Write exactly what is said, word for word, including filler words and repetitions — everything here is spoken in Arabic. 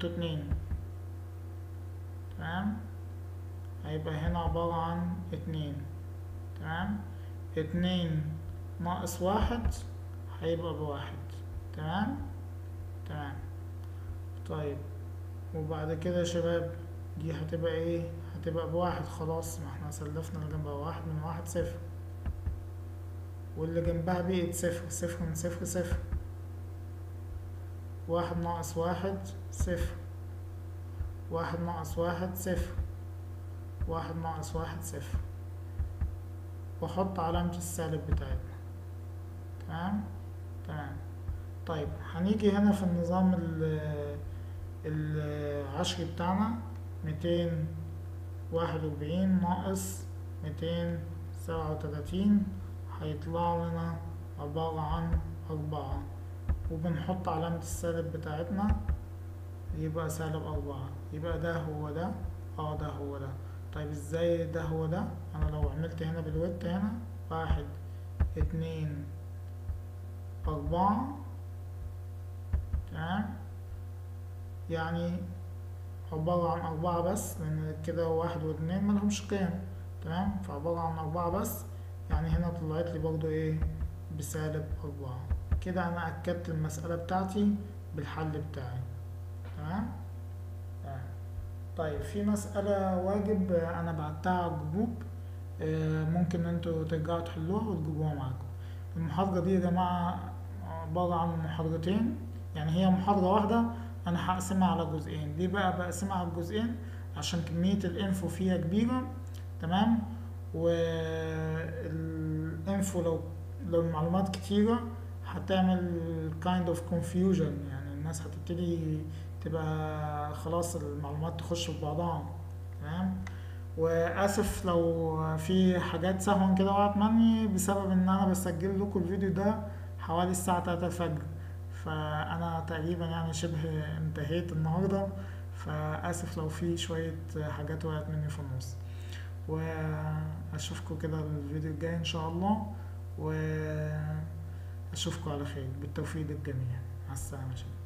قيمته اتنين. تمام، هيبقى هنا عبارة عن اتنين. تمام، اتنين ناقص واحد هيبقى بواحد. تمام تمام. طيب وبعد كده يا شباب دي هتبقى ايه؟ هتبقى بواحد. خلاص، ما احنا سلفنا اللي جنبها واحد من واحد صفر، واللي جنبها بقت صفر. صفر من صفر صفر. واحد ناقص واحد صفر. واحد ناقص واحد صفر. واحد ناقص واحد صفر. واحط علامة السالب بتاعتنا. تمام تمام. طيب هنيجي هنا في النظام العشري بتاعنا، ميتين واحد وأربعين ناقص ميتين سبعة وتلاتين هيطلع لنا عبارة عن أربعة، وبنحط علامة السالب بتاعتنا يبقى سالب أربعة. يبقى ده هو ده. اه ده هو ده. طيب ازاي ده هو ده؟ انا لو عملت هنا بالوت هنا واحد اتنين أربعة، تمام، يعني عبارة عن أربعة بس، لأن كده واحد واتنين ملهمش قيم. تمام، فعبارة عن أربعة بس، يعني هنا طلعت لي برضو ايه؟ بسالب أربعة. كده أنا أكدت المسألة بتاعتي بالحل بتاعي. تمام تمام. طيب في مسألة واجب أنا بعتها على الجروب، ممكن انتوا ترجعوا تحلوها وتجيبوها معاكم. المحاضرة دي يا جماعة عبارة عن محاضرتين، يعني هي محاضرة واحدة أنا هقسمها على جزئين. ليه بقى بقسمها على جزئين؟ عشان كمية الانفو فيها كبيرة. تمام، والانفو لو لو المعلومات كتيرة هتعمل kind of confusion، يعني الناس هتبتدي تبقى خلاص المعلومات تخش في بعضها. تمام، واسف لو في حاجات سهوا كده وقعت مني بسبب ان انا بسجل لكم الفيديو ده حوالي الساعة تلاتة الفجر، فانا تقريبا يعني شبه انتهيت النهاردة، فاسف لو في شوية حاجات وقعت مني في النص. واشوفكم كده الفيديو الجاي ان شاء الله، واشوفكم على خير. بالتوفيق للجميع. مع السلامة.